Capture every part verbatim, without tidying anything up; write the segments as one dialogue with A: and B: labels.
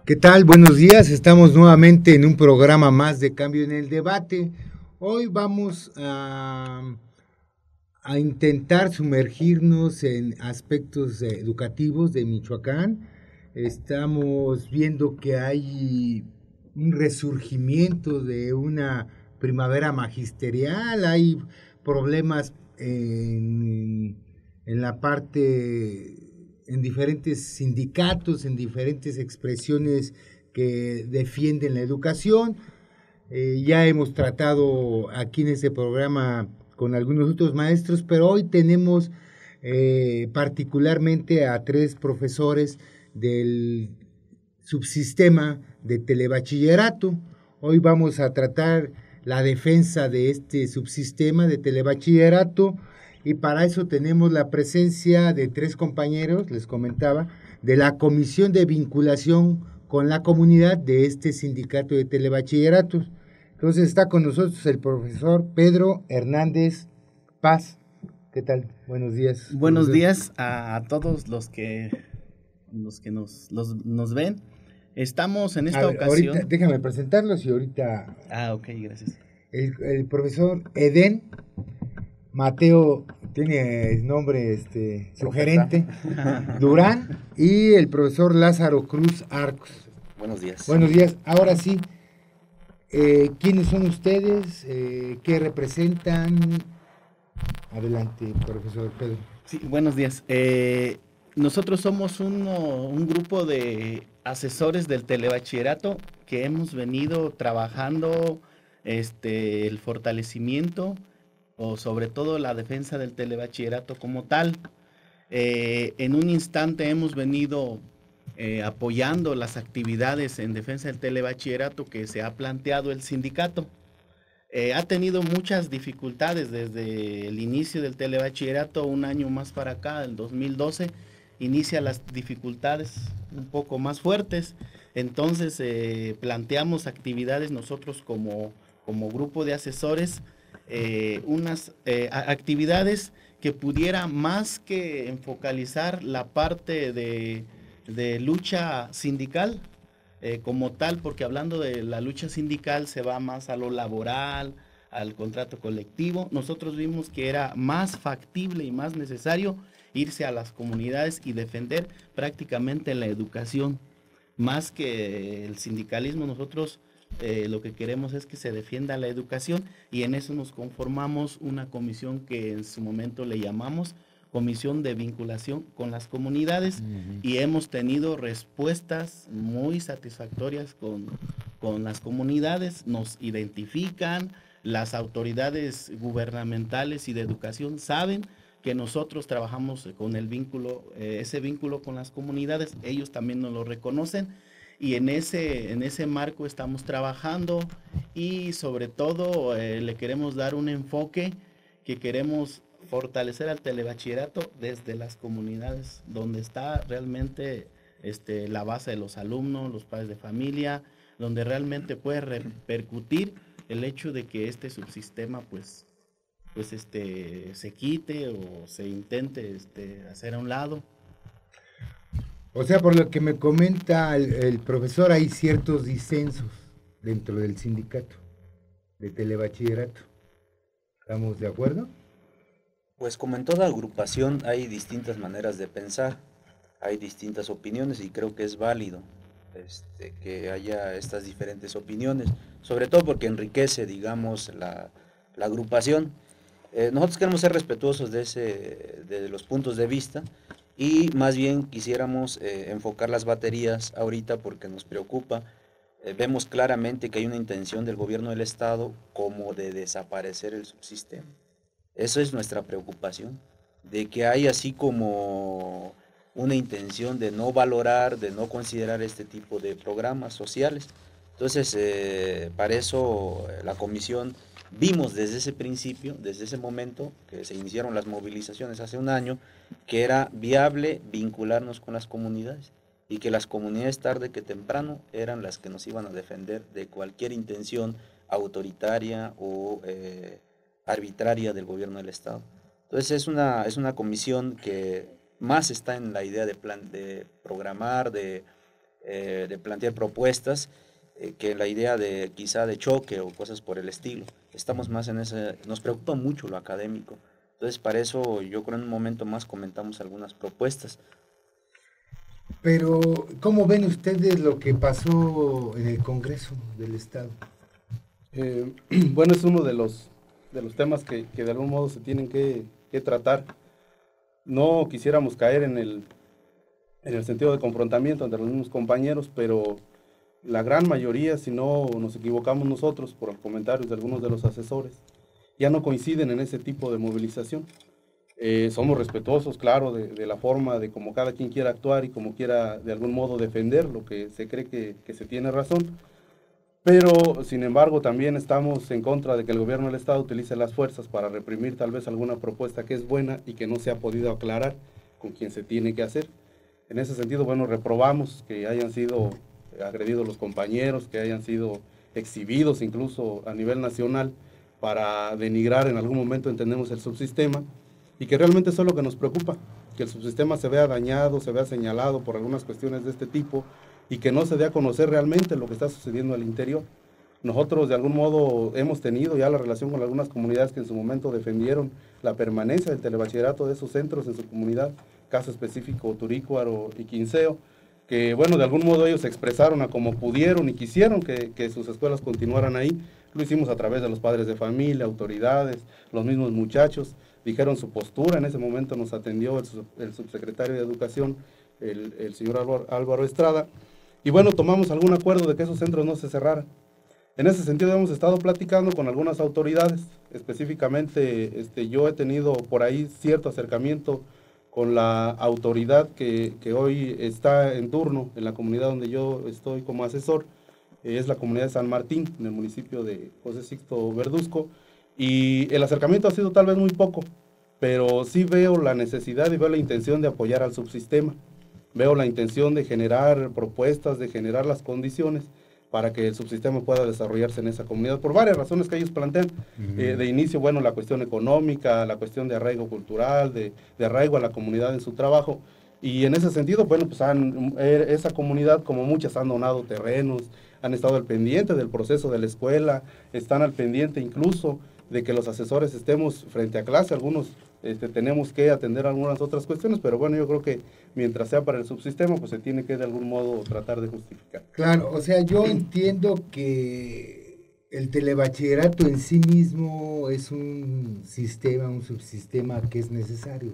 A: ¿Qué tal? Buenos días. Estamos nuevamente en un programa más de Cambio en el Debate. Hoy vamos a, a intentar sumergirnos en aspectos eh, educativos de Michoacán. Estamos viendo que hay un resurgimiento de una primavera magisterial, hay problemas en, en la parte, en diferentes sindicatos, en diferentes expresiones que defienden la educación. Eh, ya hemos tratado aquí en este programa con algunos otros maestros, pero hoy tenemos eh, particularmente a tres profesores del subsistema de telebachillerato. Hoy vamos a tratar la defensa de este subsistema de telebachillerato y para eso tenemos la presencia de tres compañeros, les comentaba, de la Comisión de Vinculación con la Comunidad de este sindicato de telebachilleratos. Entonces está con nosotros el profesor Pedro Hernández Paz. ¿Qué tal? Buenos días.
B: Buenos
A: profesor.
B: días a, a todos los que, los que nos, los, nos ven. Estamos en esta
A: A ver,
B: ocasión.
A: ahorita, déjame presentarlos y ahorita.
B: Ah, ok, gracias.
A: El, el profesor Edén Mateo, tiene nombre este, sugerente, Durán, y el profesor Lázaro Cruz Arcos.
C: Buenos días.
A: Buenos días. Ahora sí, eh, ¿quiénes son ustedes? Eh, ¿Qué representan? Adelante, profesor Pedro.
B: Sí, buenos días. Eh, nosotros somos uno, un grupo de asesores del telebachillerato que hemos venido trabajando este, el fortalecimiento o sobre todo la defensa del telebachillerato como tal. Eh, en un instante hemos venido eh, apoyando las actividades en defensa del telebachillerato que se ha planteado el sindicato. Eh, ha tenido muchas dificultades desde el inicio del telebachillerato, un año más para acá, el dos mil doce, inicia las dificultades un poco más fuertes. Entonces eh, planteamos actividades nosotros como, como grupo de asesores, eh, unas eh, actividades que pudiera más que enfocalizar la parte de, de lucha sindical, Eh, como tal, porque hablando de la lucha sindical se va más a lo laboral, al contrato colectivo. Nosotros vimos que era más factible y más necesario irse a las comunidades y defender prácticamente la educación. Más que el sindicalismo, nosotros eh, lo que queremos es que se defienda la educación y en eso nos conformamos una comisión que en su momento le llamamos Comisión de Vinculación con las Comunidades. Uh-huh. Y hemos tenido respuestas muy satisfactorias con, con las comunidades, nos identifican, las autoridades gubernamentales y de educación saben que nosotros trabajamos con el vínculo, eh, ese vínculo con las comunidades, ellos también nos lo reconocen y en ese, en ese marco estamos trabajando y sobre todo eh, le queremos dar un enfoque que queremos fortalecer al telebachillerato desde las comunidades, donde está realmente este, la base de los alumnos, los padres de familia, donde realmente puede repercutir el hecho de que este subsistema pues, pues este, se quite o se intente este, hacer a un lado.
A: O sea, por lo que me comenta el, el profesor, hay ciertos disensos dentro del sindicato de telebachillerato. ¿Estamos de acuerdo?
C: Pues como en toda agrupación hay distintas maneras de pensar, hay distintas opiniones y creo que es válido este, que haya estas diferentes opiniones, sobre todo porque enriquece, digamos, la, la agrupación. Eh, nosotros queremos ser respetuosos de, ese, de los puntos de vista y más bien quisiéramos eh, enfocar las baterías ahorita porque nos preocupa. Eh, vemos claramente que hay una intención del gobierno del estado como de desaparecer el subsistema. Eso es nuestra preocupación, de que hay así como una intención de no valorar, de no considerar este tipo de programas sociales. Entonces, eh, para eso la comisión vimos desde ese principio, desde ese momento que se iniciaron las movilizaciones hace un año, que era viable vincularnos con las comunidades y que las comunidades tarde que temprano eran las que nos iban a defender de cualquier intención autoritaria o eh, arbitraria del gobierno del estado. Entonces es una, es una comisión que más está en la idea de, plan, de programar, de, eh, de plantear propuestas, eh, que la idea de quizá de choque o cosas por el estilo. Estamos más en ese, nos preocupa mucho lo académico. Entonces, para eso yo creo en un momento más comentamos algunas propuestas.
A: Pero, ¿cómo ven ustedes lo que pasó en el Congreso del Estado?
D: Eh, bueno, es uno de los, de los temas que, que de algún modo se tienen que, que tratar. No quisiéramos caer en el, en el sentido de confrontamiento entre los mismos compañeros, pero la gran mayoría, si no nos equivocamos nosotros por los comentarios de algunos de los asesores, ya no coinciden en ese tipo de movilización. Eh, somos respetuosos, claro, de, de la forma de cómo cada quien quiera actuar y cómo quiera de algún modo defender lo que se cree que, que se tiene razón, pero sin embargo también estamos en contra de que el gobierno del Estado utilice las fuerzas para reprimir tal vez alguna propuesta que es buena y que no se ha podido aclarar con quien se tiene que hacer. En ese sentido, bueno, reprobamos que hayan sido agredidos los compañeros, que hayan sido exhibidos incluso a nivel nacional para denigrar en algún momento, entendemos, el subsistema, y que realmente eso es lo que nos preocupa, que el subsistema se vea dañado, se vea señalado por algunas cuestiones de este tipo, y que no se dé a conocer realmente lo que está sucediendo al interior. Nosotros de algún modo hemos tenido ya la relación con algunas comunidades que en su momento defendieron la permanencia del telebachillerato de esos centros en su comunidad, caso específico Turícuaro y Quinceo, que bueno, de algún modo ellos se expresaron a como pudieron y quisieron que, que sus escuelas continuaran ahí. Lo hicimos a través de los padres de familia, autoridades, los mismos muchachos, dijeron su postura. En ese momento nos atendió el, sub, el subsecretario de Educación, el, el señor Álvaro, Álvaro Estrada, y bueno, tomamos algún acuerdo de que esos centros no se cerraran. En ese sentido hemos estado platicando con algunas autoridades, específicamente este, yo he tenido por ahí cierto acercamiento con la autoridad que, que hoy está en turno en la comunidad donde yo estoy como asesor, eh, es la comunidad de San Martín, en el municipio de José Sixto Verduzco, y el acercamiento ha sido tal vez muy poco, pero sí veo la necesidad y veo la intención de apoyar al subsistema, veo la intención de generar propuestas, de generar las condiciones para que el subsistema pueda desarrollarse en esa comunidad, por varias razones que ellos plantean. Uh-huh. eh, de inicio, bueno, la cuestión económica, la cuestión de arraigo cultural, de, de arraigo a la comunidad en su trabajo, y en ese sentido, bueno, pues han, eh, esa comunidad, como muchas, han donado terrenos, han estado al pendiente del proceso de la escuela, están al pendiente incluso de que los asesores estemos frente a clase, algunos este, tenemos que atender algunas otras cuestiones, pero bueno, yo creo que mientras sea para el subsistema, pues se tiene que de algún modo tratar de justificar.
A: Claro, o sea, yo entiendo que el telebachillerato en sí mismo es un sistema, un subsistema que es necesario.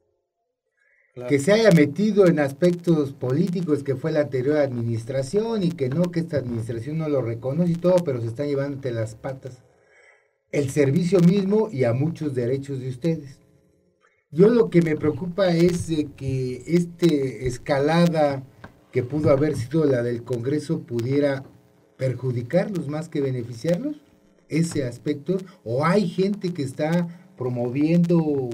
A: Claro. Que se haya metido en aspectos políticos que fue la anterior administración y que no, que esta administración no lo reconoce y todo, pero se están llevando entre las patas el servicio mismo y a muchos derechos de ustedes. Yo lo que me preocupa es de que esta escalada que pudo haber sido la del Congreso pudiera perjudicarlos más que beneficiarlos, ese aspecto, o hay gente que está promoviendo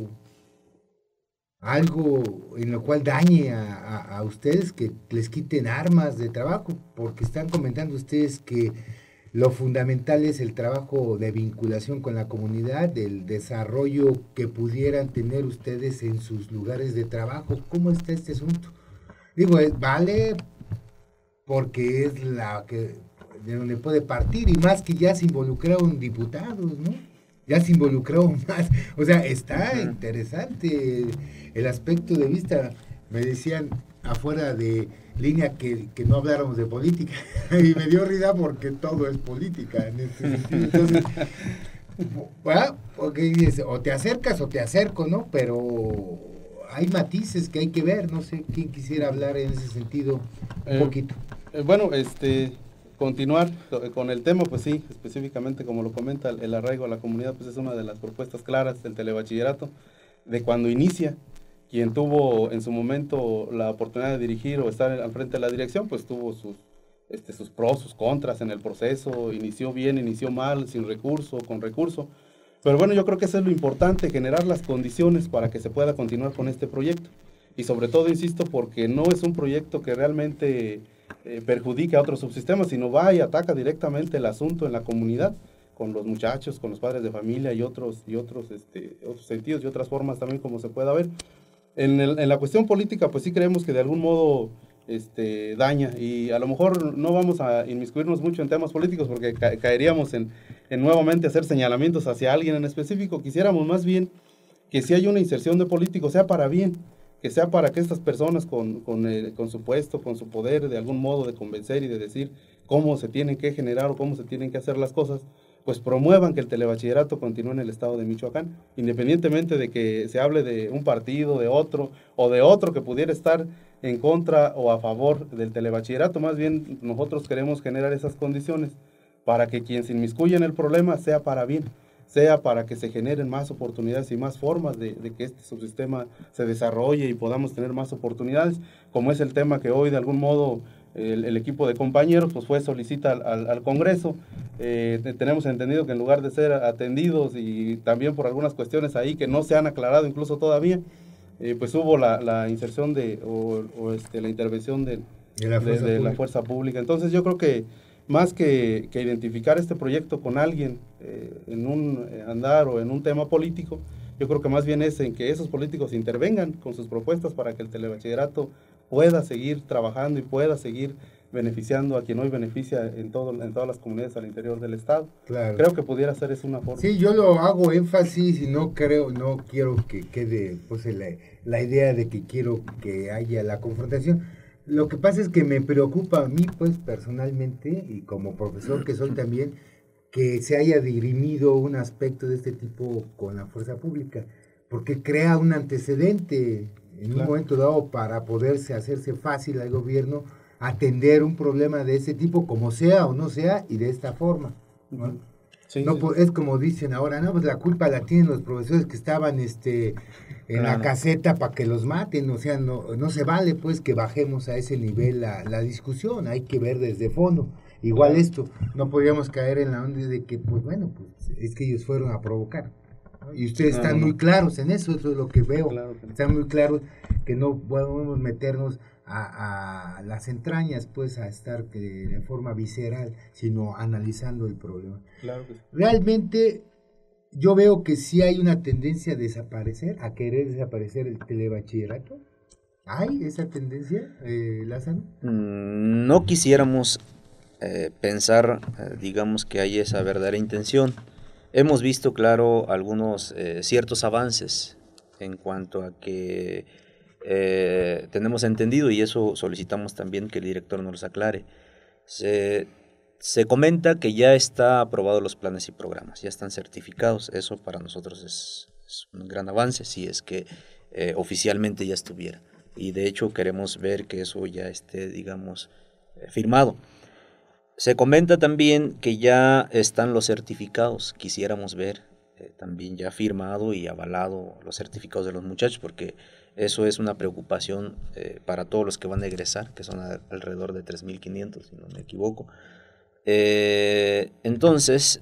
A: algo en lo cual dañe a, a, a ustedes, que les quiten armas de trabajo, porque están comentando ustedes que lo fundamental es el trabajo de vinculación con la comunidad, del desarrollo que pudieran tener ustedes en sus lugares de trabajo. ¿Cómo está este asunto? Digo, vale porque es la que de donde puede partir, y más que ya se involucraron diputados, ¿no? Ya se involucraron más. O sea, está uh-huh. interesante el aspecto de vista. Me decían afuera de línea que, que no habláramos de política y me dio risa porque todo es política en este sentido. Entonces, bueno, okay, dices, o te acercas o te acerco, ¿no? Pero hay matices que hay que ver. No sé quién quisiera hablar en ese sentido un eh, poquito.
D: Eh, bueno, este, continuar con el tema, pues sí, específicamente como lo comenta, el arraigo a la comunidad, pues es una de las propuestas claras del telebachillerato, de cuando inicia. Quien tuvo en su momento la oportunidad de dirigir o estar al frente de la dirección, pues tuvo sus, este, sus pros, sus contras en el proceso, inició bien, inició mal, sin recurso, con recurso. Pero bueno, yo creo que eso es lo importante, generar las condiciones para que se pueda continuar con este proyecto. Y sobre todo, insisto, porque no es un proyecto que realmente eh, perjudique a otros subsistemas, sino va y ataca directamente el asunto en la comunidad, con los muchachos, con los padres de familia y otros, y otros, este, otros sentidos y otras formas también como se pueda ver. En, el, en la cuestión política, pues sí creemos que de algún modo este, daña. Y a lo mejor no vamos a inmiscuirnos mucho en temas políticos porque ca caeríamos en, en nuevamente hacer señalamientos hacia alguien en específico. Quisiéramos más bien que si hay una inserción de políticos sea para bien, que sea para que estas personas con, con, el, con su puesto, con su poder, de algún modo de convencer y de decir cómo se tienen que generar o cómo se tienen que hacer las cosas, pues promuevan que el telebachillerato continúe en el estado de Michoacán, independientemente de que se hable de un partido, de otro, o de otro que pudiera estar en contra o a favor del telebachillerato. Más bien nosotros queremos generar esas condiciones para que quien se inmiscuya en el problema sea para bien, sea para que se generen más oportunidades y más formas de, de que este subsistema se desarrolle y podamos tener más oportunidades, como es el tema que hoy de algún modo el, el equipo de compañeros pues fue solicita al, al, al Congreso. Eh, tenemos entendido que en lugar de ser atendidos y también por algunas cuestiones ahí que no se han aclarado incluso todavía, eh, pues hubo la, la inserción de o, o este, la intervención de, de, la, fuerza de, de la fuerza pública. Entonces yo creo que más que, que identificar este proyecto con alguien eh, en un andar o en un tema político, yo creo que más bien es en que esos políticos intervengan con sus propuestas para que el telebachillerato pueda seguir trabajando y pueda seguir beneficiando a quien hoy beneficia en, todo, en todas las comunidades al interior del estado.
A: Claro.
D: Creo que pudiera ser eso una forma.
A: Sí, yo lo hago énfasis y no creo, no quiero que quede pues la, la idea de que quiero que haya la confrontación. Lo que pasa es que me preocupa a mí, pues, personalmente, y como profesor que soy también, que se haya dirimido un aspecto de este tipo con la fuerza pública, porque crea un antecedente en claro. un momento dado para poderse hacerse fácil al gobierno atender un problema de ese tipo, como sea o no sea, y de esta forma, ¿no? Sí, no, sí. Pues, es como dicen ahora, no, pues la culpa la tienen los profesores que estaban este en claro. la caseta para que los maten, o sea, no, no se vale pues que bajemos a ese nivel la, la discusión, hay que ver desde fondo. Igual claro. esto, no podríamos caer en la onda de que, pues bueno, pues es que ellos fueron a provocar, ¿no? Y ustedes claro, están no. muy claros en eso, eso es lo que veo, claro que no. están muy claros que no podemos meternos A, a las entrañas, pues, a estar que de forma visceral, sino analizando el problema.
D: Claro que sí.
A: Realmente, yo veo que sí hay una tendencia a desaparecer, a querer desaparecer el telebachillerato. ¿Hay esa tendencia, eh, Lázaro?
C: No quisiéramos eh, pensar, eh, digamos, que hay esa verdadera intención. Hemos visto, claro, algunos eh, ciertos avances en cuanto a que Eh, tenemos entendido, y eso solicitamos también que el director nos los aclare. Se, se comenta que ya está aprobado los planes y programas, ya están certificados. Eso para nosotros es, es un gran avance, si es que eh, oficialmente ya estuviera. Y de hecho queremos ver que eso ya esté, digamos, eh, firmado. Se comenta también que ya están los certificados. Quisiéramos ver eh, también ya firmado y avalado los certificados de los muchachos, porque eso es una preocupación eh, para todos los que van a egresar, que son a, alrededor de tres mil quinientos, si no me equivoco. Eh, entonces,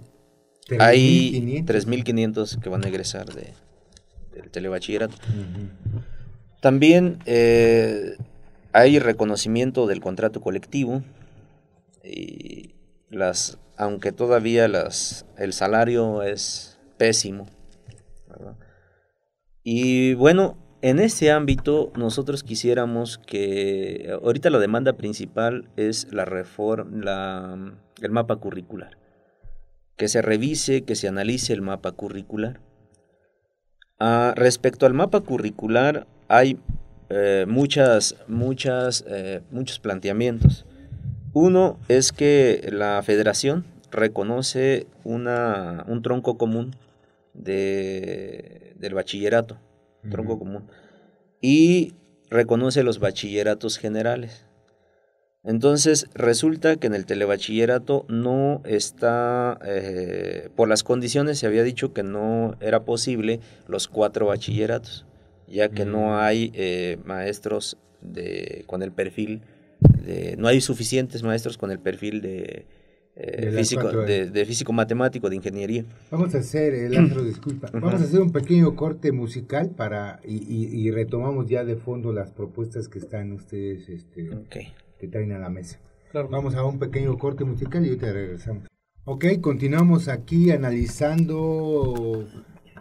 C: hay tres mil quinientos que van a egresar de, del telebachillerato. Uh-huh. También eh, hay reconocimiento del contrato colectivo, y las, aunque todavía las, el salario es pésimo, ¿verdad? Y bueno, en ese ámbito nosotros quisiéramos que, ahorita la demanda principal es la reforma, la, el mapa curricular, que se revise, que se analice el mapa curricular. Ah, respecto al mapa curricular hay eh, muchas, muchas, eh, muchos planteamientos. Uno es que la federación reconoce una, un tronco común de, del bachillerato, tronco uh-huh. común, y reconoce los bachilleratos generales. Entonces resulta que en el telebachillerato no está, eh, por las condiciones se había dicho que no era posible los cuatro bachilleratos, ya que uh-huh. no hay eh, maestros de, con el perfil, de, no hay suficientes maestros con el perfil de Eh, de físico, de, de físico matemático, de ingeniería.
A: Vamos a hacer, el Lázaro, disculpa, uh-huh. vamos a hacer un pequeño corte musical para y, y, y retomamos ya de fondo las propuestas que están ustedes este,
C: okay.
A: que traen a la mesa. Claro. Vamos a un pequeño corte musical y ahorita regresamos. Ok, continuamos aquí analizando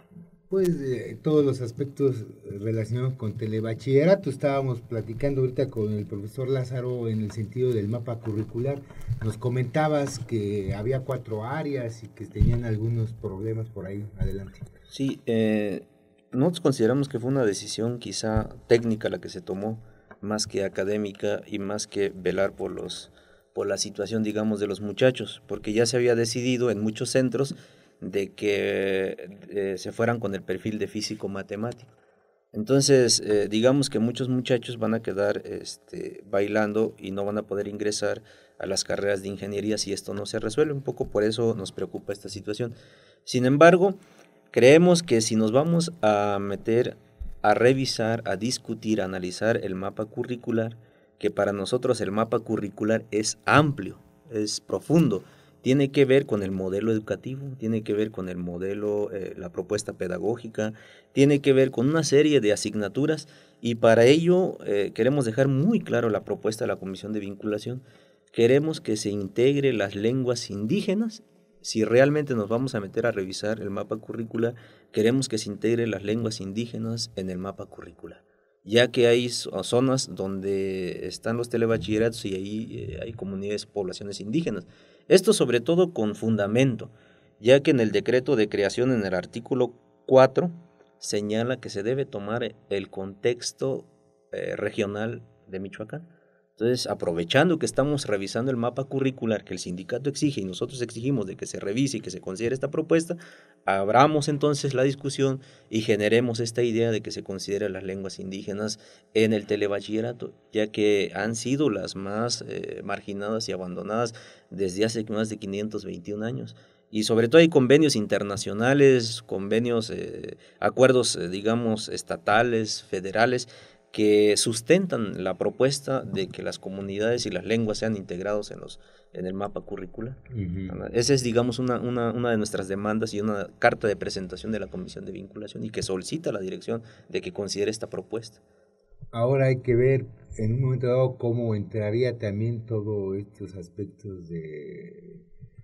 A: Pues eh, todos los aspectos relacionados con telebachillerato. Estábamos platicando ahorita con el profesor Lázaro en el sentido del mapa curricular. Nos comentabas que había cuatro áreas y que tenían algunos problemas por ahí. Adelante.
C: Sí, eh, nosotros consideramos que fue una decisión quizá técnica la que se tomó, más que académica y más que velar por los por la situación, digamos, de los muchachos, porque ya se había decidido en muchos centros de que eh, se fueran con el perfil de físico-matemático. Entonces, eh, digamos que muchos muchachos van a quedar este, bailando y no van a poder ingresar a las carreras de ingeniería si esto no se resuelve. Un poco por eso nos preocupa esta situación. Sin embargo, creemos que si nos vamos a meter a revisar, a discutir, a analizar el mapa curricular, que para nosotros el mapa curricular es amplio, es profundo, tiene que ver con el modelo educativo, tiene que ver con el modelo, eh, la propuesta pedagógica, tiene que ver con una serie de asignaturas y para ello eh, queremos dejar muy claro la propuesta de la Comisión de Vinculación. Queremos que se integre las lenguas indígenas. Si realmente nos vamos a meter a revisar el mapa curricular, queremos que se integre las lenguas indígenas en el mapa curricular, ya que hay zonas donde están los telebachilleratos y ahí eh, hay comunidades, poblaciones indígenas. Esto sobre todo con fundamento, ya que en el decreto de creación, en el artículo cuatro, señala que se debe tomar el contexto eh, regional de Michoacán. Entonces, aprovechando que estamos revisando el mapa curricular que el sindicato exige y nosotros exigimos de que se revise y que se considere esta propuesta, abramos entonces la discusión y generemos esta idea de que se considere las lenguas indígenas en el telebachillerato, ya que han sido las más eh, marginadas y abandonadas desde hace más de quinientos veintiún años. Y sobre todo hay convenios internacionales, convenios, eh, acuerdos, eh, digamos, estatales, federales, que sustentan la propuesta de que las comunidades y las lenguas sean integrados en los en el mapa curricular. Uh-huh. Esa es, digamos, una, una, una de nuestras demandas y una carta de presentación de la Comisión de Vinculación y que solicita a la dirección de que considere esta propuesta.
A: Ahora hay que ver en un momento dado cómo entraría también todos estos aspectos de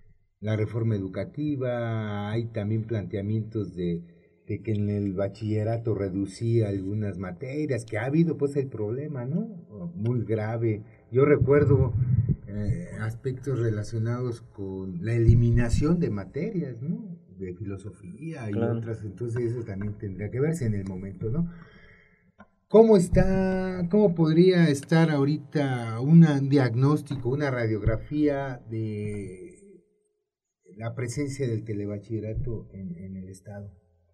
A: la reforma educativa. Hay también planteamientos de de que en el bachillerato reducía algunas materias, que ha habido pues el problema, ¿no? Muy grave. Yo recuerdo eh, aspectos relacionados con la eliminación de materias, ¿no? De filosofía y claro. otras, entonces eso también tendría que verse en el momento, ¿no? ¿Cómo está, cómo podría estar ahorita una, un diagnóstico, una radiografía de la presencia del telebachillerato en, en el estado?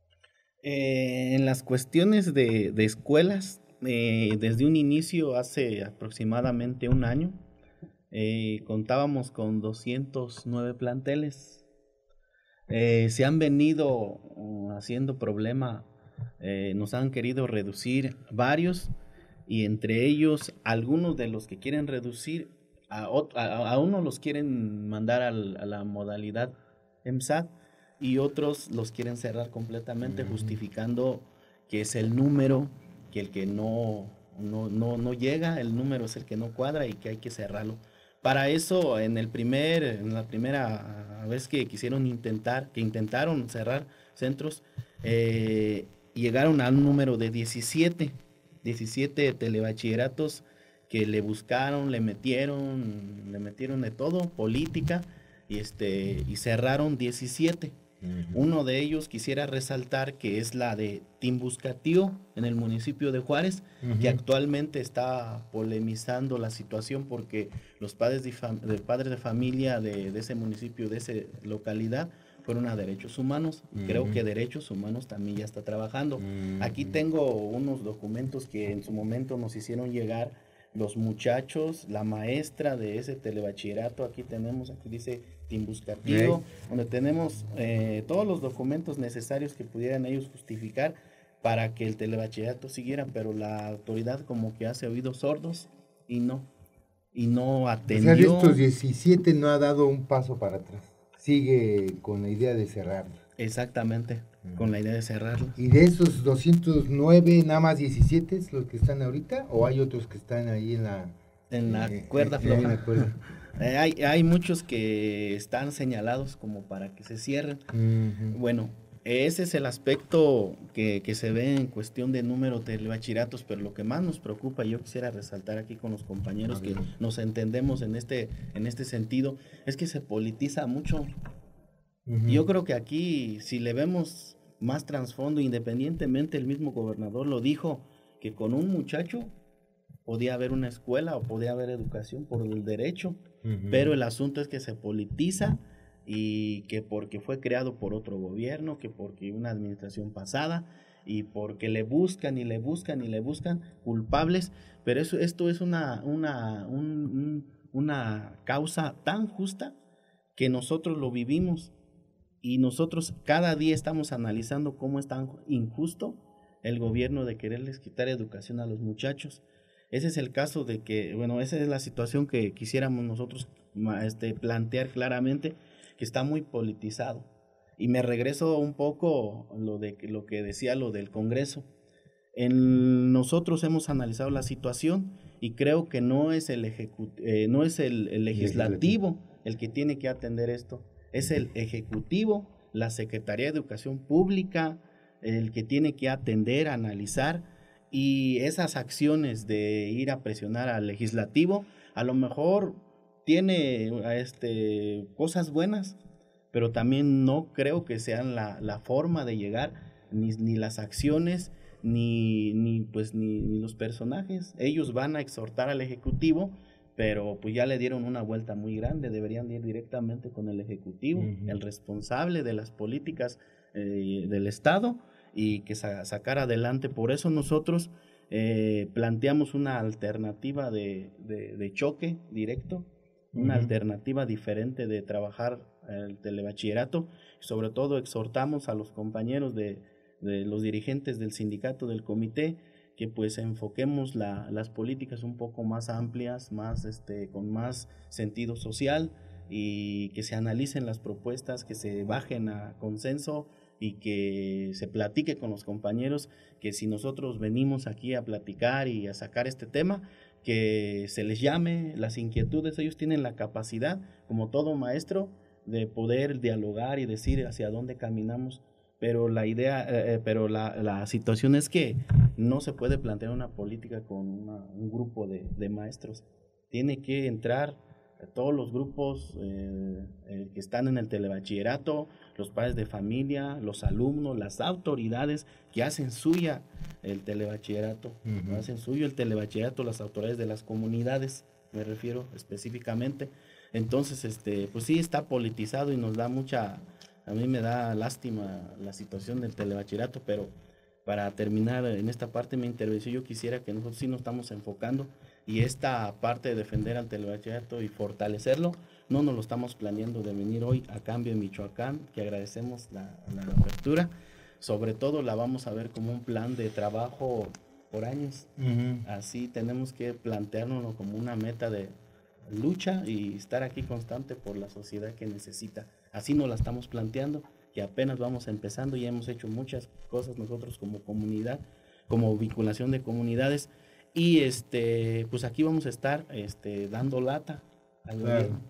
B: Eh, en las cuestiones de, de escuelas, eh, desde un inicio, hace aproximadamente un año, eh, contábamos con doscientos nueve planteles. Eh, se han venido uh, haciendo problema, eh, nos han querido reducir varios, y entre ellos algunos de los que quieren reducir, a, a, a unos los quieren mandar al, a la modalidad EMSAT, y otros los quieren cerrar completamente, mm. justificando que es el número, que el que no, no, no, no llega, el número es el que no cuadra y que hay que cerrarlo. Para eso, en el primer, en la primera vez que quisieron intentar, que intentaron cerrar centros, eh, llegaron a un número de diecisiete, diecisiete telebachilleratos que le buscaron, le metieron, le metieron de todo, política, y este, y cerraron diecisiete. Uh-huh. Uno de ellos quisiera resaltar que es la de Timbuscatío en el municipio de Juárez, uh-huh. que actualmente está polemizando la situación porque los padres de, fam- de, padres de familia de, de ese municipio, de esa localidad, fueron a Derechos Humanos. Uh-huh. Creo que Derechos Humanos también ya está trabajando. Uh-huh. Aquí tengo unos documentos que en su momento nos hicieron llegar los muchachos, la maestra de ese telebachillerato. Aquí tenemos, aquí dice Timbuscatío, okay. donde tenemos eh, todos los documentos necesarios que pudieran ellos justificar para que el telebachillerato siguiera, pero la autoridad como que hace oídos sordos y no, y no atendió.
A: O sea, de estos diecisiete no ha dado un paso para atrás, sigue con la idea de cerrarlo.
B: Exactamente, uh-huh. con la idea de cerrarlo.
A: ¿Y de esos doscientos nueve, nada más diecisiete es los que están ahorita, o hay otros que están ahí en la...
B: En la eh, cuerda eh, floja. En la cuerda. Eh, hay, hay muchos que están señalados como para que se cierren. Uh-huh. Bueno, Ese es el aspecto que, que se ve en cuestión de número de telebachilleratos, pero lo que más nos preocupa, y yo quisiera resaltar aquí con los compañeros que nos entendemos en este, en este sentido, es que se politiza mucho. Uh-huh. Yo creo que aquí, si le vemos más trasfondo, independientemente, el mismo gobernador lo dijo, que con un muchacho podía haber una escuela o podía haber educación por el derecho, uh-huh. pero el asunto es que se politiza, y que porque fue creado por otro gobierno, que porque una administración pasada, y porque le buscan y le buscan y le buscan culpables, pero eso, esto es una, una, un, un, una causa tan justa que nosotros lo vivimos, y nosotros cada día estamos analizando cómo es tan injusto el gobierno de quererles quitar educación a los muchachos. Ese es el caso de que, bueno, esa es la situación que quisiéramos nosotros este, plantear claramente, que está muy politizado. Y me regreso un poco lo de lo que decía lo del Congreso. En, nosotros hemos analizado la situación y creo que no es el ejecu- eh, no es el, el legislativo el que tiene que atender esto, es el ejecutivo, la Secretaría de Educación Pública, el que tiene que atender, analizar, y esas acciones de ir a presionar al legislativo, a lo mejor tiene este, cosas buenas, pero también no creo que sean la, la forma de llegar, ni, ni las acciones, ni, ni, pues, ni, ni los personajes. Ellos van a exhortar al Ejecutivo, pero pues ya le dieron una vuelta muy grande, deberían ir directamente con el Ejecutivo, uh-huh. el responsable de las políticas eh, del Estado, y que sa- sacar adelante. Por eso nosotros eh, planteamos una alternativa de, de, de choque directo, una uh-huh. alternativa diferente de trabajar el telebachillerato. Sobre todo exhortamos a los compañeros de, de los dirigentes del sindicato, del comité, que pues enfoquemos la, las políticas un poco más amplias, más este, con más sentido social, y que se analicen las propuestas, que se bajen a consenso y que se platique con los compañeros, que si nosotros venimos aquí a platicar y a sacar este tema, que se les llame las inquietudes. Ellos tienen la capacidad, como todo maestro, de poder dialogar y decir hacia dónde caminamos, pero la idea, eh, pero la, la situación es que no se puede plantear una política con una, un grupo de, de maestros. Tiene que entrar todos los grupos eh, eh, que están en el telebachillerato, los padres de familia, los alumnos, las autoridades que hacen suya el telebachillerato, uh-huh. hacen suyo el telebachillerato, las autoridades de las comunidades, me refiero específicamente. Entonces, este, pues sí está politizado y nos da mucha, a mí me da lástima la situación del telebachillerato, pero para terminar en esta parte de mi intervención, yo quisiera que nosotros sí nos estamos enfocando, y esta parte de defender al telebachillerato y fortalecerlo, no nos lo estamos planeando de venir hoy a Cambio en Michoacán, que agradecemos la, la apertura. Sobre todo la vamos a ver como un plan de trabajo por años. Uh-huh. Así tenemos que planteárnoslo como una meta de lucha y estar aquí constante por la sociedad que necesita. Así nos la estamos planteando, que apenas vamos empezando y hemos hecho muchas cosas nosotros como comunidad, como vinculación de comunidades. Y este, pues aquí vamos a estar este, dando lata al
A: claro.
B: gobierno.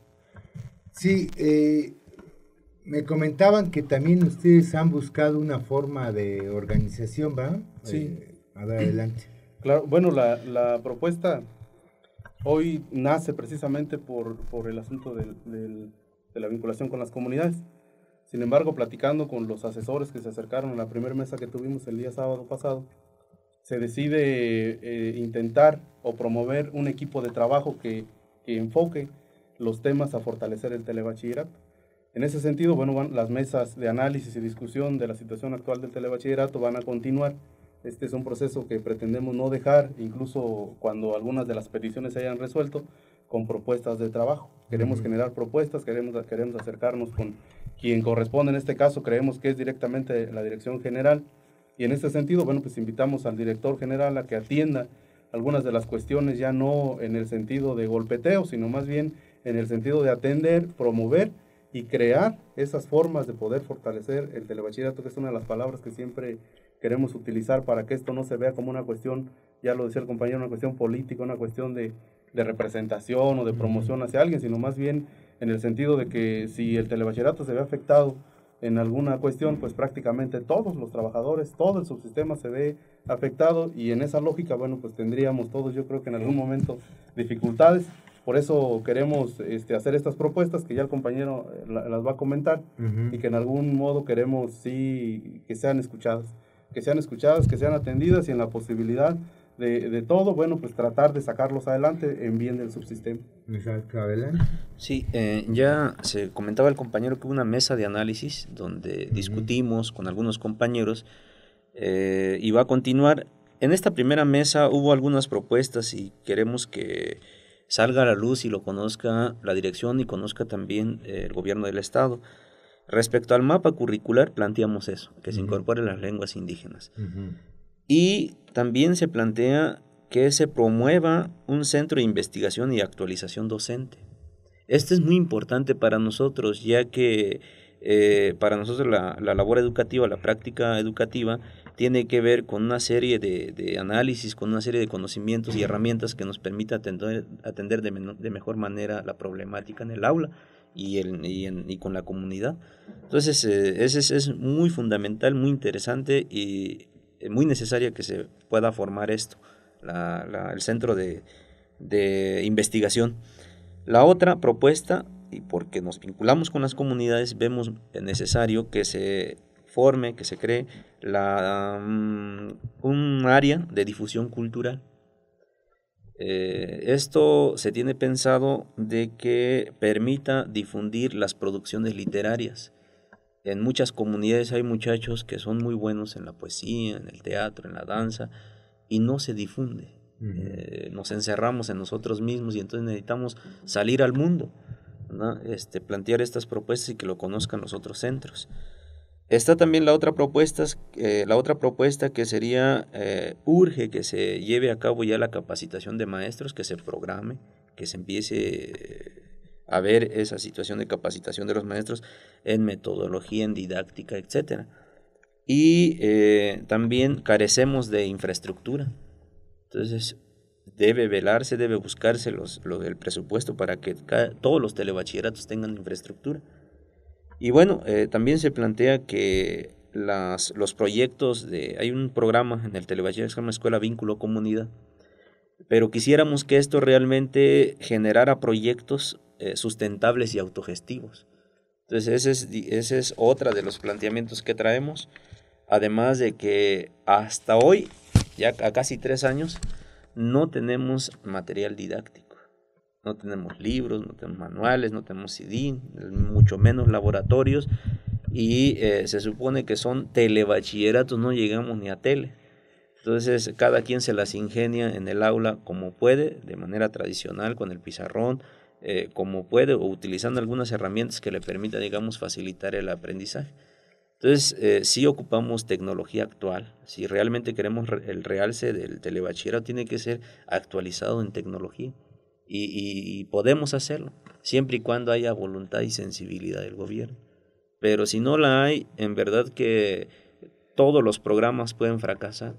A: Sí, eh, me comentaban que también ustedes han buscado una forma de organización, ¿va?
D: Sí.
A: Eh, a ver, adelante.
D: Claro, bueno, la, la propuesta hoy nace precisamente por, por el asunto del, del, de la vinculación con las comunidades. Sin embargo, platicando con los asesores que se acercaron a la primera mesa que tuvimos el día sábado pasado, se decide eh, intentar o promover un equipo de trabajo que, que enfoque los temas a fortalecer el telebachillerato. En ese sentido, bueno, van, las mesas de análisis y discusión de la situación actual del telebachillerato van a continuar. Este es un proceso que pretendemos no dejar, incluso cuando algunas de las peticiones se hayan resuelto, con propuestas de trabajo. Queremos uh-huh. generar propuestas, queremos, queremos acercarnos con quien corresponde. En este caso, creemos que es directamente la Dirección General. Y en este sentido, bueno, pues invitamos al director general a que atienda algunas de las cuestiones, ya no en el sentido de golpeteo, sino más bien en el sentido de atender, promover y crear esas formas de poder fortalecer el telebachillerato, que es una de las palabras que siempre queremos utilizar para que esto no se vea como una cuestión, ya lo decía el compañero, una cuestión política, una cuestión de, de representación o de promoción hacia alguien, sino más bien en el sentido de que si el telebachillerato se ve afectado en alguna cuestión, pues prácticamente todos los trabajadores, todo el subsistema se ve afectado, y en esa lógica, bueno, pues tendríamos todos, yo creo que en algún momento, dificultades. Por eso queremos este, hacer estas propuestas que ya el compañero la, las va a comentar, uh-huh. y que en algún modo queremos sí que sean escuchadas, que sean escuchadas, que sean atendidas, y en la posibilidad de, de todo, bueno, pues tratar de sacarlos adelante en bien del subsistema.
A: Exacto, adelante.
C: Sí, eh, ya se comentaba el compañero que hubo una mesa de análisis donde uh-huh. discutimos con algunos compañeros, eh, y va a continuar. En esta primera mesa hubo algunas propuestas y queremos que salga a la luz y lo conozca la dirección y conozca también eh, el gobierno del estado. Respecto al mapa curricular, planteamos eso, que uh-huh. se incorporen las lenguas indígenas. Uh-huh. Y también se plantea que se promueva un centro de investigación y actualización docente. Esto es muy importante para nosotros, ya que eh, para nosotros la, la labor educativa, la práctica educativa, tiene que ver con una serie de, de análisis, con una serie de conocimientos y herramientas que nos permita atender, atender de, men- de mejor manera la problemática en el aula y, el, y, en, y con la comunidad. Entonces, eh, ese es, es muy fundamental, muy interesante y muy necesaria que se pueda formar esto, la, la, el centro de, de investigación. La otra propuesta, y porque nos vinculamos con las comunidades, vemos necesario que se forme, que se cree la, um, un área de difusión cultural. Eh, esto se tiene pensado de que permita difundir las producciones literarias. En muchas comunidades hay muchachos que son muy buenos en la poesía, en el teatro, en la danza, y no se difunde. Uh-huh. Eh, nos encerramos en nosotros mismos y entonces necesitamos salir al mundo, ¿no? Este, plantear estas propuestas y que lo conozcan los otros centros. Está también la otra propuesta, eh, la otra propuesta que sería, eh, urge que se lleve a cabo ya la capacitación de maestros, que se programe, que se empiece a ver esa situación de capacitación de los maestros en metodología, en didáctica, etcétera. Y eh, también carecemos de infraestructura. Entonces, debe velarse, debe buscarse los, los, el presupuesto para que cada, todos los telebachilleratos tengan infraestructura. Y bueno, eh, también se plantea que las, los proyectos de... Hay un programa en el telebachillerato que se llama Escuela Vínculo Comunidad, pero quisiéramos que esto realmente generara proyectos eh, sustentables y autogestivos. Entonces, ese es, ese es otra de los planteamientos que traemos, además de que hasta hoy, ya a casi tres años, no tenemos material didáctico. No tenemos libros, no tenemos manuales, no tenemos C D, mucho menos laboratorios, y eh, se supone que son telebachilleratos, no llegamos ni a tele. Entonces, cada quien se las ingenia en el aula como puede, de manera tradicional, con el pizarrón, eh, como puede, o utilizando algunas herramientas que le permitan, digamos, facilitar el aprendizaje. Entonces, eh, sí ocupamos tecnología actual. Si realmente queremos re- el realce del telebachillerato, tiene que ser actualizado en tecnología. Y, y, y podemos hacerlo, siempre y cuando haya voluntad y sensibilidad del gobierno. Pero si no la hay, en verdad que todos los programas pueden fracasar,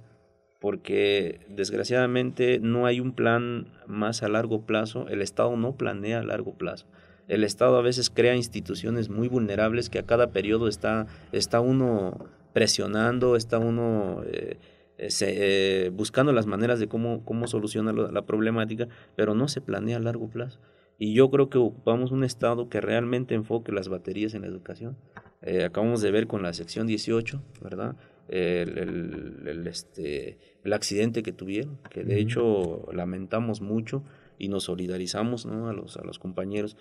C: porque desgraciadamente no hay un plan más a largo plazo. El Estado no planea a largo plazo. El Estado a veces crea instituciones muy vulnerables que a cada periodo está, está uno presionando, está uno... Eh, Se, eh, buscando las maneras de cómo, cómo solucionar la, la problemática, pero no se planea a largo plazo. Y yo creo que ocupamos un Estado que realmente enfoque las baterías en la educación. Eh, acabamos de ver con la sección dieciocho, ¿verdad? El, el, el, este, el accidente que tuvieron, que de uh-huh. hecho lamentamos mucho y nos solidarizamos, ¿no? a, los, a los compañeros.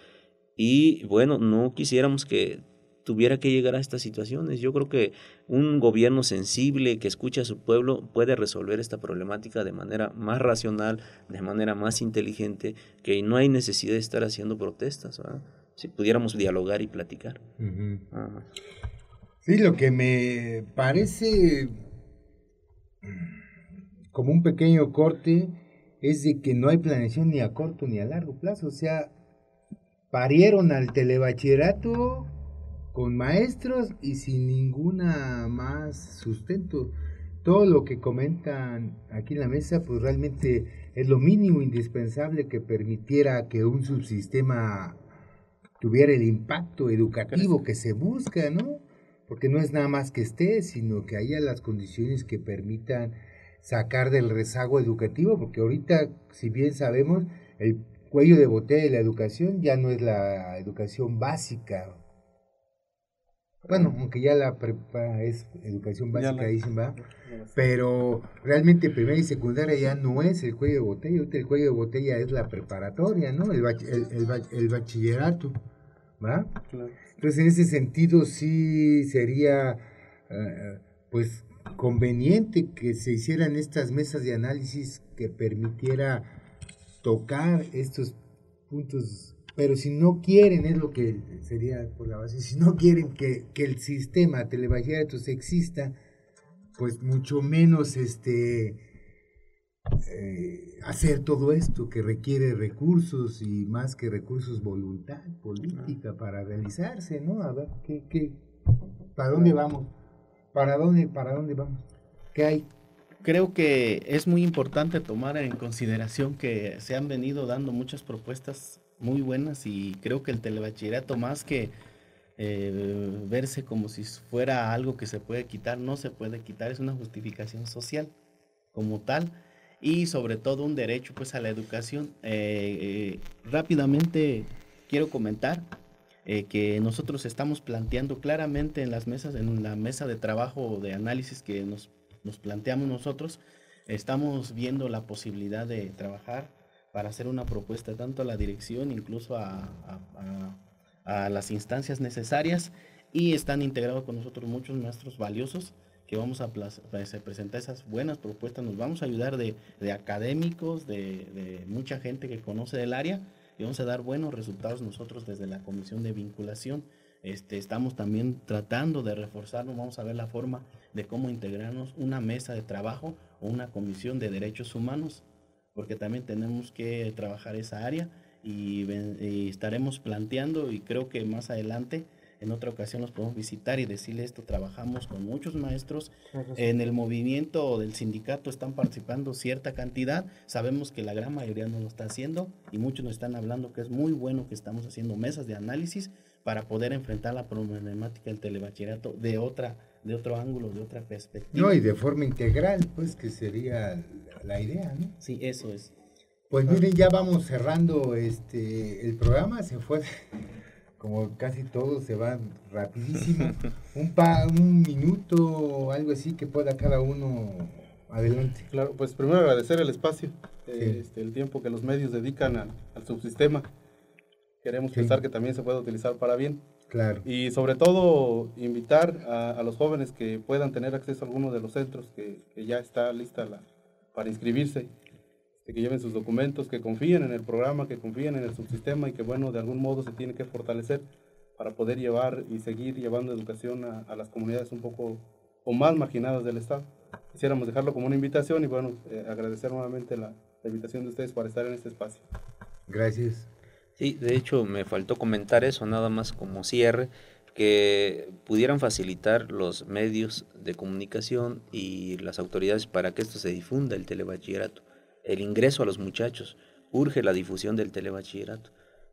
C: Y bueno, no quisiéramos que tuviera que llegar a estas situaciones. Yo creo que un gobierno sensible que escucha a su pueblo puede resolver esta problemática de manera más racional, de manera más inteligente, que no hay necesidad de estar haciendo protestas, ¿verdad? Si pudiéramos dialogar y platicar.
A: Uh-huh. Ah. Sí, lo que me parece como un pequeño corte es de que no hay planeación ni a corto ni a largo plazo. O sea, parieron al telebachillerato con maestros y sin ninguna más sustento. Todo lo que comentan aquí en la mesa, pues realmente es lo mínimo indispensable que permitiera que un subsistema tuviera el impacto educativo que se busca, ¿no? porque no es nada más que esté, sino que haya las condiciones que permitan sacar del rezago educativo, porque ahorita, si bien sabemos, el cuello de botella de la educación ya no es la educación básica. Bueno, aunque ya la prepa es educación básica, la, dicen, va, pero realmente primaria y secundaria ya no es el cuello de botella, ahorita el cuello de botella es la preparatoria, ¿no? El, bach, el, el, bach, el bachillerato, ¿va? Claro. Entonces, en ese sentido sí sería, uh, pues, conveniente que se hicieran estas mesas de análisis que permitiera tocar estos puntos. Pero si no quieren, es lo que sería por la base, si no quieren que, que el sistema telebachilleratos exista, pues mucho menos este eh, hacer todo esto que requiere recursos y más que recursos, voluntad política para realizarse, ¿no? A ver, ¿qué, qué, ¿para dónde vamos? ¿Para dónde, para dónde vamos? ¿Qué hay?
B: Creo que es muy importante tomar en consideración que se han venido dando muchas propuestas muy buenas y creo que el telebachillerato, más que eh, verse como si fuera algo que se puede quitar, no se puede quitar, es una justificación social como tal y sobre todo un derecho pues a la educación. Eh, eh, rápidamente quiero comentar eh, que nosotros estamos planteando claramente en las mesas, en la mesa de trabajo de análisis que nos, nos planteamos nosotros, estamos viendo la posibilidad de trabajar para hacer una propuesta tanto a la dirección, incluso a, a, a, a las instancias necesarias, y están integrados con nosotros muchos maestros valiosos que vamos a presentar esas buenas propuestas, nos vamos a ayudar de, de académicos, de, de mucha gente que conoce del área, y vamos a dar buenos resultados nosotros desde la comisión de vinculación. Este, estamos también tratando de reforzarnos, vamos a ver la forma de cómo integrarnos una mesa de trabajo o una comisión de derechos humanos, porque también tenemos que trabajar esa área y, y estaremos planteando y creo que más adelante en otra ocasión los podemos visitar y decirle esto, trabajamos con muchos maestros, en el movimiento del sindicato están participando cierta cantidad, sabemos que la gran mayoría no lo está haciendo y muchos nos están hablando que es muy bueno que estamos haciendo mesas de análisis para poder enfrentar la problemática del telebachillerato de otra de otro ángulo, de otra perspectiva.
A: No, y de forma integral, pues, que sería la idea, ¿no?
B: Sí, eso es.
A: Pues miren, ya vamos cerrando este el programa, se fue, como casi todo, se va rapidísimo. un, pa, un minuto o algo así que pueda cada uno, adelante.
D: Claro, pues primero agradecer el espacio, sí. este, el tiempo que los medios dedican a, al subsistema. Queremos sí. pensar que también se puede utilizar para bien.
A: Claro.
D: Y sobre todo invitar a, a los jóvenes que puedan tener acceso a alguno de los centros que, que ya está lista la, para inscribirse, que lleven sus documentos, que confíen en el programa, que confíen en el subsistema y que bueno, de algún modo se tiene que fortalecer para poder llevar y seguir llevando educación a, a las comunidades un poco o más marginadas del Estado. Quisiéramos dejarlo como una invitación y bueno, eh, agradecer nuevamente la, la invitación de ustedes para estar en este espacio.
A: Gracias.
C: Sí, de hecho me faltó comentar eso, nada más como cierre, que pudieran facilitar los medios de comunicación y las autoridades para que esto se difunda, el telebachillerato, el ingreso a los muchachos, urge la difusión del telebachillerato,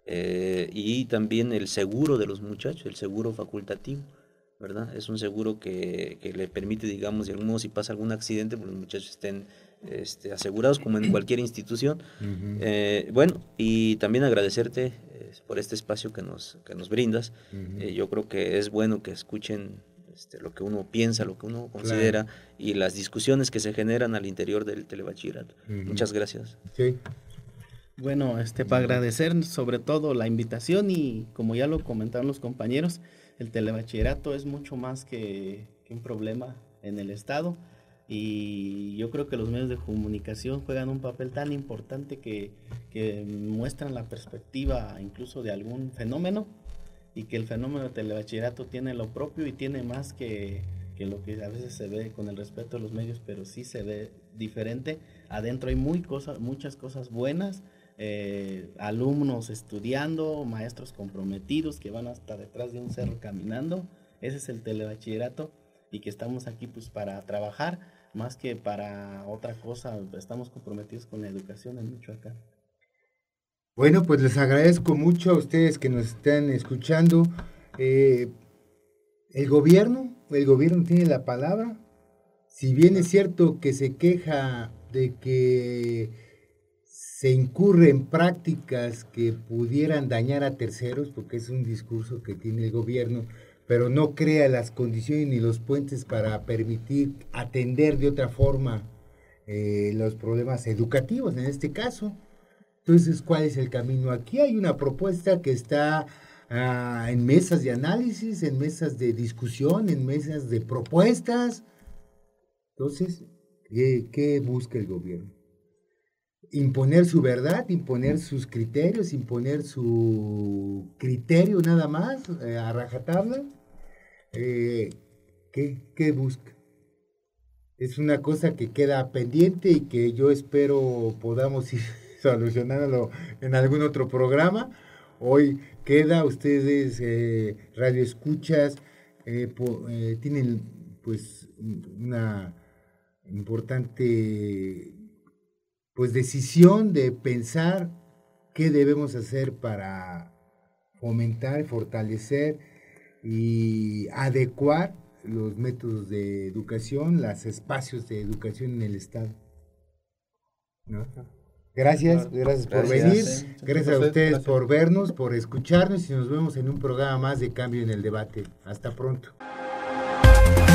C: eh, y también el seguro de los muchachos, el seguro facultativo, ¿verdad? Es un seguro que, que le permite, digamos, de algún modo si pasa algún accidente, pues los muchachos estén este, asegurados como en cualquier institución. Uh-huh. Eh, bueno, y también agradecerte eh, por este espacio que nos, que nos brindas. Uh-huh. Eh, yo creo que es bueno que escuchen este, lo que uno piensa, lo que uno considera, claro, y las discusiones que se generan al interior del telebachillerato. Uh-huh. Muchas gracias.
A: Sí.
B: Bueno, este, para agradecer sobre todo la invitación y como ya lo comentaron los compañeros, el telebachillerato es mucho más que, que un problema en el Estado y yo creo que los medios de comunicación juegan un papel tan importante que, que muestran la perspectiva incluso de algún fenómeno y que el fenómeno del telebachillerato tiene lo propio y tiene más que, que lo que a veces se ve con el respeto de los medios, pero sí se ve diferente. Adentro hay muy cosas, muchas cosas buenas. Eh, alumnos estudiando, maestros comprometidos que van hasta detrás de un cerro caminando. Ese es el telebachillerato y que estamos aquí pues para trabajar más que para otra cosa. Estamos comprometidos con la educación en Michoacán.
A: Bueno, pues les agradezco mucho a ustedes que nos están escuchando. Eh, el gobierno el gobierno tiene la palabra. Si bien es cierto que se queja de que se incurre en prácticas que pudieran dañar a terceros, porque es un discurso que tiene el gobierno, pero no crea las condiciones ni los puentes para permitir atender de otra forma eh, los problemas educativos en este caso. Entonces, ¿cuál es el camino? Aquí hay una propuesta que está uh, en mesas de análisis, en mesas de discusión, en mesas de propuestas. Entonces, ¿qué, qué busca el gobierno? Imponer su verdad, imponer sus criterios, imponer su criterio nada más, eh, a rajatabla. Eh, ¿qué, ¿Qué busca? Es una cosa que queda pendiente y que yo espero podamos ir solucionándolo en algún otro programa. Hoy queda, ustedes, eh, radio escuchas, eh, po, eh, tienen pues una importante pues decisión de pensar qué debemos hacer para fomentar, fortalecer y adecuar los métodos de educación, los espacios de educación en el Estado, ¿no? Gracias, gracias por
C: Gracias.
A: venir,
C: Sí,
A: gracias a ustedes por vernos, por escucharnos y nos vemos en un programa más de Cambio en el Debate. Hasta pronto.